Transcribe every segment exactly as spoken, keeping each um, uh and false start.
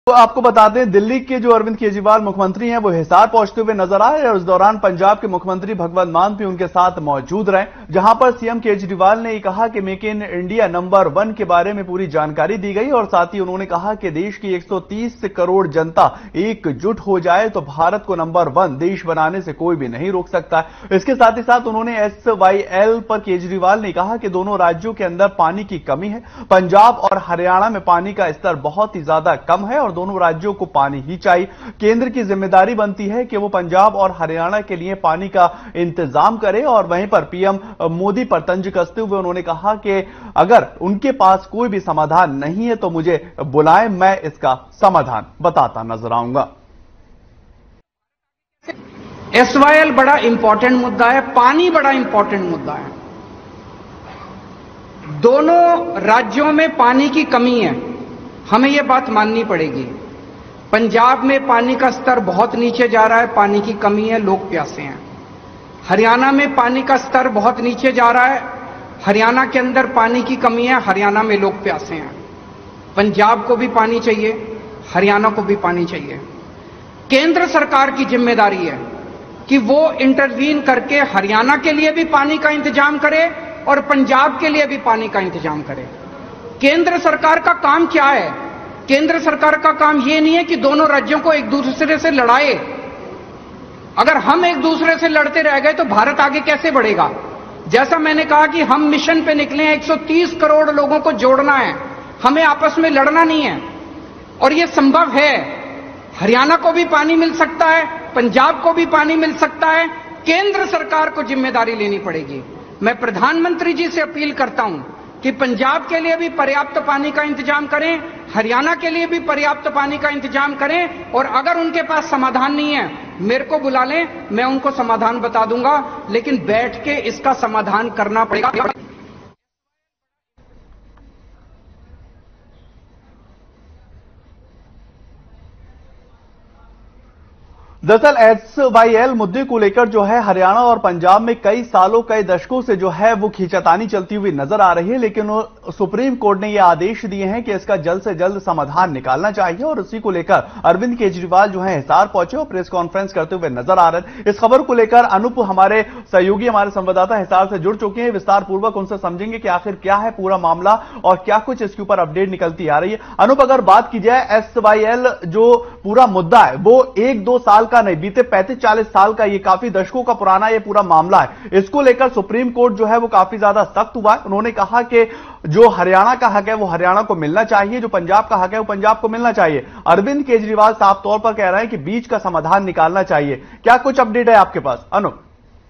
तो आपको बता दें, दिल्ली के जो अरविंद केजरीवाल मुख्यमंत्री हैं वो हिसार पहुंचते हुए नजर आए और इस दौरान पंजाब के मुख्यमंत्री भगवंत मान भी उनके साथ मौजूद रहे, जहां पर सीएम केजरीवाल ने कहा कि make in India number one के बारे में पूरी जानकारी दी गई और साथ ही उन्होंने कहा कि देश की एक सौ तीस करोड़ जनता एकजुट हो जाए तो भारत को नंबर वन देश बनाने से कोई भी नहीं रोक सकता। इसके साथ ही साथ उन्होंने एस वाई एल पर केजरीवाल ने कहा कि दोनों राज्यों के अंदर पानी की कमी है, पंजाब और हरियाणा में पानी का स्तर बहुत ही ज्यादा कम है और दोनों राज्यों को पानी ही चाहिए। केंद्र की जिम्मेदारी बनती है कि वो पंजाब और हरियाणा के लिए पानी का इंतजाम करे और वहीं पर पीएम मोदी पर तंज कसते हुए उन्होंने कहा कि अगर उनके पास कोई भी समाधान नहीं है तो मुझे बुलाएं, मैं इसका समाधान बताता नजर आऊंगा। एस वाई एल बड़ा इंपॉर्टेंट मुद्दा है, पानी बड़ा इंपॉर्टेंट मुद्दा है। दोनों राज्यों में पानी की कमी है, हमें यह बात माननी पड़ेगी। पंजाब में पानी का स्तर बहुत नीचे जा रहा है, पानी की कमी है, लोग प्यासे हैं। हरियाणा में पानी का स्तर बहुत नीचे जा रहा है, हरियाणा के अंदर पानी की कमी है, हरियाणा में लोग प्यासे हैं। पंजाब को भी पानी चाहिए, हरियाणा को भी पानी चाहिए। केंद्र सरकार की जिम्मेदारी है कि वो इंटरवीन करके हरियाणा के लिए भी पानी का इंतजाम करे और पंजाब के लिए भी पानी का इंतजाम करे। केंद्र सरकार का काम क्या है? केंद्र सरकार का काम यह नहीं है कि दोनों राज्यों को एक दूसरे से लड़ाए। अगर हम एक दूसरे से लड़ते रह गए तो भारत आगे कैसे बढ़ेगा? जैसा मैंने कहा कि हम मिशन पे निकले हैं, एक सौ तीस करोड़ लोगों को जोड़ना है, हमें आपस में लड़ना नहीं है और यह संभव है। हरियाणा को भी पानी मिल सकता है, पंजाब को भी पानी मिल सकता है। केंद्र सरकार को जिम्मेदारी लेनी पड़ेगी। मैं प्रधानमंत्री जी से अपील करता हूं कि पंजाब के लिए भी पर्याप्त पानी का इंतजाम करें, हरियाणा के लिए भी पर्याप्त पानी का इंतजाम करें और अगर उनके पास समाधान नहीं है मेरे को बुला लें, मैं उनको समाधान बता दूंगा, लेकिन बैठ के इसका समाधान करना पड़ेगा। दरअसल एस वाई एल मुद्दे को लेकर जो है हरियाणा और पंजाब में कई सालों कई दशकों से जो है वो खींचातानी चलती हुई नजर आ रही है, लेकिन सुप्रीम कोर्ट ने ये आदेश दिए हैं कि इसका जल्द से जल्द समाधान निकालना चाहिए और उसी को लेकर अरविंद केजरीवाल जो है हिसार पहुंचे और प्रेस कॉन्फ्रेंस करते हुए नजर आ रहे हैं। इस खबर को लेकर अनूप हमारे सहयोगी हमारे संवाददाता हिसार से जुड़ चुके हैं, विस्तार पूर्वक उनसे समझेंगे कि आखिर क्या है पूरा मामला और क्या कुछ इसके ऊपर अपडेट निकलती आ रही है। अनूप, अगर बात की जाए एस वाई एल जो पूरा मुद्दा है वो एक दो साल का नहीं, बीते पैंतीस चालीस साल का, ये काफी दशकों का पुराना ये पूरा मामला है। इसको लेकर सुप्रीम कोर्ट जो है वो काफी ज्यादा सख्त हुआ है। उन्होंने कहा कि जो हरियाणा का हक है वो हरियाणा को मिलना चाहिए, जो पंजाब का हक है वो पंजाब को मिलना चाहिए। अरविंद केजरीवाल साफ तौर पर कह रहे हैं कि बीच का समाधान निकालना चाहिए। क्या कुछ अपडेट है आपके पास अनूप?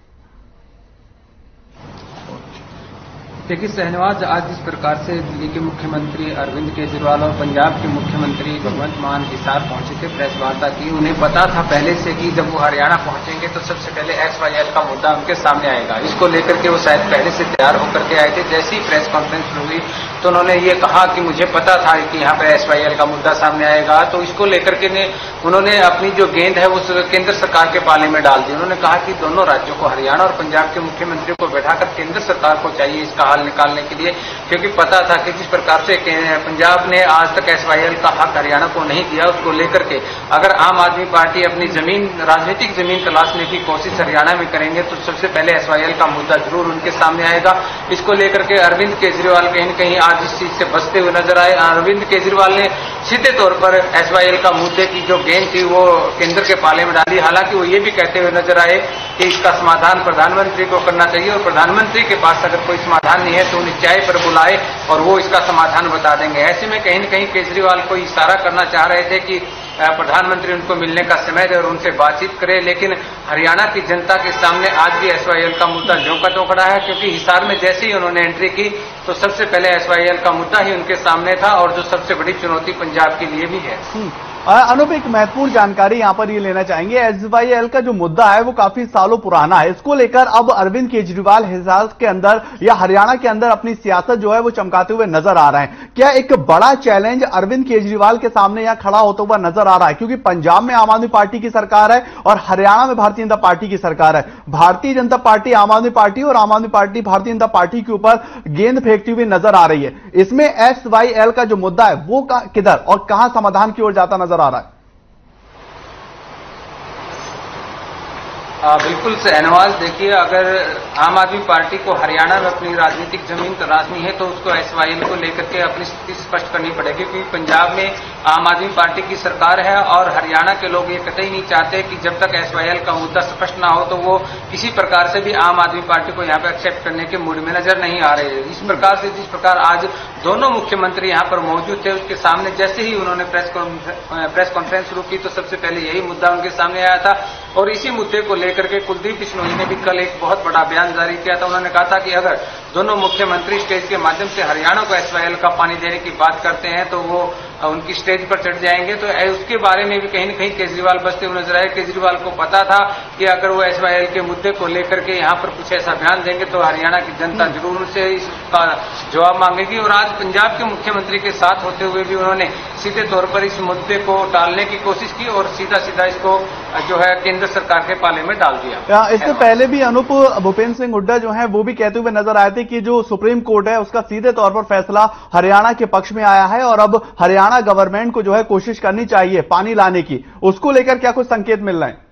देखिए शहनवाज, आज जिस प्रकार से दिल्ली के मुख्यमंत्री अरविंद केजरीवाल और पंजाब के मुख्यमंत्री भगवंत मान हिसार पहुंचे थे, प्रेस वार्ता की, उन्हें पता था पहले से कि जब वो हरियाणा पहुंचेंगे तो सबसे पहले एस वाई एल का मुद्दा उनके सामने आएगा। इसको लेकर के वो शायद पहले से तैयार होकर के आए थे। जैसी ही प्रेस कॉन्फ्रेंस हुई तो उन्होंने ये कहा कि मुझे पता था कि यहाँ पर एस वाई एल का मुद्दा सामने आएगा, तो इसको लेकर के ने उन्होंने अपनी जो गेंद है वो केंद्र सरकार के पाले में डाल दी। उन्होंने कहा कि दोनों राज्यों को, हरियाणा और पंजाब के मुख्यमंत्री को बैठाकर केंद्र सरकार को चाहिए इसका हल निकालने के लिए, क्योंकि पता था कि जिस प्रकार से पंजाब ने आज तक एस वाई एल का हक हरियाणा को नहीं दिया, उसको लेकर के अगर आम आदमी पार्टी अपनी जमीन, राजनीतिक जमीन तलाशने की कोशिश हरियाणा में करेंगे तो सबसे पहले एस वाई एल का मुद्दा जरूर उनके सामने आएगा। इसको लेकर के अरविंद केजरीवाल कहीं न कहीं आज इस चीज से बचते हुए नजर आए। अरविंद केजरीवाल ने सीधे तौर पर एस वाई एल का मुद्दे की जो गेंद थी वो केंद्र के पाले में डाली। हालांकि वो ये भी कहते हुए नजर आए कि इसका समाधान प्रधानमंत्री को करना चाहिए और प्रधानमंत्री के पास अगर कोई समाधान नहीं है तो उन्हें चाय पर बुलाए और वो इसका समाधान बता देंगे। ऐसे में कहीं न कहीं केजरीवाल को इशारा करना चाह रहे थे कि प्रधानमंत्री उनको मिलने का समय दे और उनसे बातचीत करे, लेकिन हरियाणा की जनता के सामने आज भी एस वाई एल का मुद्दा ज्यों का त्यों खड़ा है, क्योंकि हिसार में जैसे ही उन्होंने एंट्री की तो सबसे पहले एस वाई एल का मुद्दा ही उनके सामने था और जो सबसे बड़ी चुनौती पंजाब के लिए भी है। अनूप, एक महत्वपूर्ण जानकारी यहां पर ये लेना चाहेंगे, एस वाई एल का जो मुद्दा है वो काफी सालों पुराना है। इसको लेकर अब अरविंद केजरीवाल हिसार के अंदर या हरियाणा के अंदर अपनी सियासत जो है वो चमकाते हुए नजर आ रहे हैं। क्या एक बड़ा चैलेंज अरविंद केजरीवाल के सामने यहां खड़ा होता हुआ नजर आ रहा है? क्योंकि पंजाब में आम आदमी पार्टी की सरकार है और हरियाणा में भारतीय जनता पार्टी की सरकार है। भारतीय जनता पार्टी आम आदमी पार्टी और आम आदमी पार्टी भारतीय जनता पार्टी के ऊपर गेंद फेंकती हुई नजर आ रही है। इसमें एस वाई एल का जो मुद्दा है वो किधर और कहां समाधान की ओर जाता नजर नजर आ रहा है। आ, बिल्कुल शहनवाज, देखिए, अगर आम आदमी पार्टी को हरियाणा में अपनी राजनीतिक जमीन तलाशनी है तो उसको एसवाईएल को लेकर के अपनी स्थिति स्पष्ट करनी पड़ेगी, क्योंकि पंजाब में आम आदमी पार्टी की सरकार है और हरियाणा के लोग ये कतई नहीं चाहते कि जब तक एसवाईएल का मुद्दा स्पष्ट ना हो तो वो किसी प्रकार से भी आम आदमी पार्टी को यहाँ पे एक्सेप्ट करने के मूड में नजर नहीं आ रहे। इस प्रकार से जिस प्रकार आज दोनों मुख्यमंत्री यहाँ पर मौजूद थे, उसके सामने जैसे ही उन्होंने प्रेस प्रेस कॉन्फ्रेंस शुरू की तो सबसे पहले यही मुद्दा उनके सामने आया था और इसी मुद्दे को लेकर के कुलदीप बिश्नोई ने भी कल एक बहुत बड़ा बयान जारी किया था। उन्होंने कहा था कि अगर दोनों मुख्यमंत्री स्टेज के माध्यम से हरियाणा को एसवाईएल का पानी देने की बात करते हैं तो वो उनकी स्टेज पर चढ़ जाएंगे। तो उसके बारे में भी कहीं न कहीं केजरीवाल बचते हुए नजर आए। केजरीवाल को पता था कि अगर वो एसवाईएल के मुद्दे को लेकर के यहाँ पर कुछ ऐसा बयान देंगे तो हरियाणा की जनता जरूर उनसे इसका जवाब मांगेगी और आज पंजाब के मुख्यमंत्री के साथ होते हुए भी उन्होंने सीधे तौर पर इस मुद्दे को टालने की कोशिश की और सीधा सीधा इसको जो है केंद्र सरकार के पाले में डाल दिया। इससे पहले भी अनूप भूपेंद्र सिंह हुड्डा जो है वो भी कहते हुए नजर आए थे कि जो सुप्रीम कोर्ट है उसका सीधे तौर पर फैसला हरियाणा के पक्ष में आया है और अब हरियाणा गवर्नमेंट को जो है कोशिश करनी चाहिए पानी लाने की। उसको लेकर क्या कुछ संकेत मिल रहे हैं?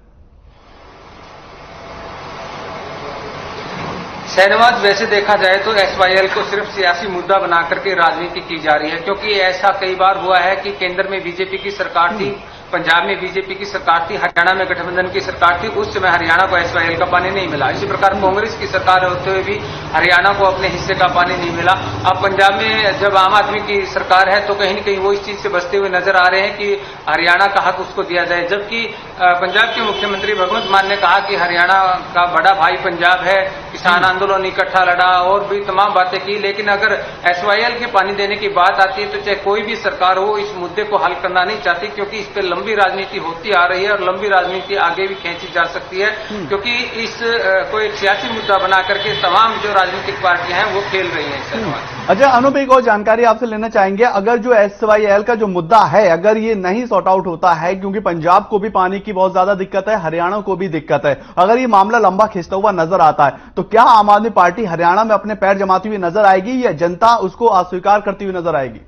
शहनवाज, वैसे देखा जाए तो एसवाईएल को सिर्फ सियासी मुद्दा बना करके राजनीति की जा रही है, क्योंकि ऐसा कई बार हुआ है कि केंद्र में बीजेपी की सरकार थी, पंजाब में बीजेपी की सरकार थी, हरियाणा में गठबंधन की सरकार थी, उस समय हरियाणा को एसवाईएल का पानी नहीं मिला। इसी प्रकार कांग्रेस की सरकार होते हुए भी हरियाणा को अपने हिस्से का पानी नहीं मिला। अब पंजाब में जब आम आदमी की सरकार है तो कहीं न कहीं वो इस चीज से बचते हुए नजर आ रहे हैं कि हरियाणा का हक उसको दिया जाए, जबकि पंजाब के मुख्यमंत्री भगवंत मान ने कहा कि हरियाणा का बड़ा भाई पंजाब है, किसान आंदोलन इकट्ठा लड़ा और भी तमाम बातें की। लेकिन अगर एसवाईएल के पानी देने की बात आती है तो चाहे कोई भी सरकार हो इस मुद्दे को हल करना नहीं चाहती, क्योंकि इस पर लंबी राजनीति होती आ रही है और लंबी राजनीति आगे भी खींची जा सकती है, क्योंकि इस को एक सियासी मुद्दा बना करके तमाम जो राजनीतिक पार्टियां हैं वो खेल रही हैं। अच्छा अनूप, एक और जानकारी आपसे लेना चाहेंगे, अगर जो एसवाईएल का जो मुद्दा है अगर ये नहीं सॉर्ट आउट होता है, क्योंकि पंजाब को भी पानी की बहुत ज्यादा दिक्कत है, हरियाणा को भी दिक्कत है, अगर ये मामला लंबा खिंचता हुआ नजर आता है तो क्या आम आदमी पार्टी हरियाणा में अपने पैर जमाती हुई नजर आएगी या जनता उसको अस्वीकार करती हुई नजर आएगी?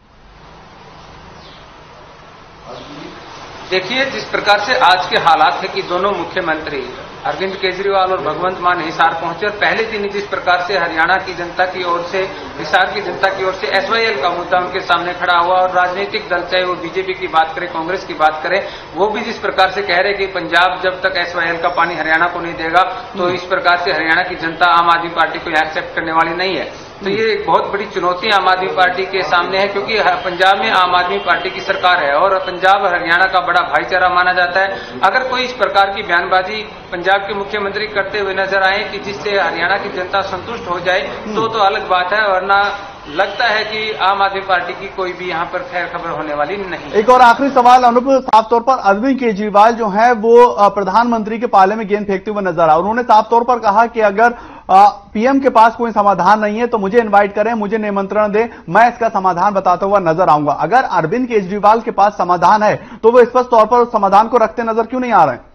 देखिए, जिस प्रकार से आज के हालात है कि दोनों मुख्यमंत्री अरविंद केजरीवाल और भगवंत मान हिसार पहुंचे और पहले दिन जिस प्रकार से हरियाणा की जनता की ओर से, हिसार की जनता की ओर से एसवाईएल का मुद्दा उनके सामने खड़ा हुआ और राजनीतिक दल चाहे वो बीजेपी की बात करें, कांग्रेस की बात करें, वो भी जिस प्रकार से कह रहे कि पंजाब जब तक एसवाईएल का पानी हरियाणा को नहीं देगा तो इस प्रकार से हरियाणा की जनता आम आदमी पार्टी को एक्सेप्ट करने वाली नहीं है। तो ये एक बहुत बड़ी चुनौती आम आदमी पार्टी के सामने है, क्योंकि पंजाब में आम आदमी पार्टी की सरकार है और पंजाब हरियाणा का बड़ा भाईचारा माना जाता है। अगर कोई इस प्रकार की बयानबाजी पंजाब के मुख्यमंत्री करते हुए नजर आए कि जिससे हरियाणा की जनता संतुष्ट हो जाए तो तो अलग बात है, वरना लगता है कि आम आदमी पार्टी की कोई भी यहाँ पर खैर खबर होने वाली नहीं। एक और आखिरी सवाल अनूप, साफ तौर पर अरविंद केजरीवाल जो है वो प्रधानमंत्री के पाले में गेंद फेंकते हुए नजर आए। उन्होंने साफ तौर पर कहा कि अगर पीएम के पास कोई समाधान नहीं है तो मुझे इनवाइट करें, मुझे निमंत्रण दें, मैं इसका समाधान बताता हुआ नजर आऊंगा। अगर अरविंद केजरीवाल के पास समाधान है तो वो स्पष्ट तौर पर उस समाधान को रखते नजर क्यों नहीं आ रहे हैं?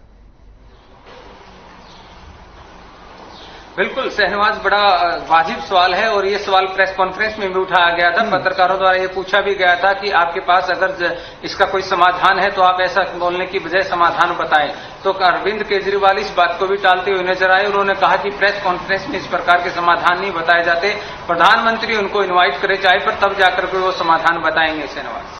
बिल्कुल शहनवाज, बड़ा वाजिब सवाल है और ये सवाल प्रेस कॉन्फ्रेंस में भी उठाया गया था। पत्रकारों द्वारा ये पूछा भी गया था कि आपके पास अगर इसका कोई समाधान है तो आप ऐसा बोलने की बजाय समाधान बताएं। तो अरविंद केजरीवाल इस बात को भी टालते हुए नजर आए। उन्होंने कहा कि प्रेस कॉन्फ्रेंस में इस प्रकार के समाधान नहीं बताए जाते, प्रधानमंत्री उनको इन्वाइट करे चाहे पर तब जाकर के वो समाधान बताएंगे। शहनवाज।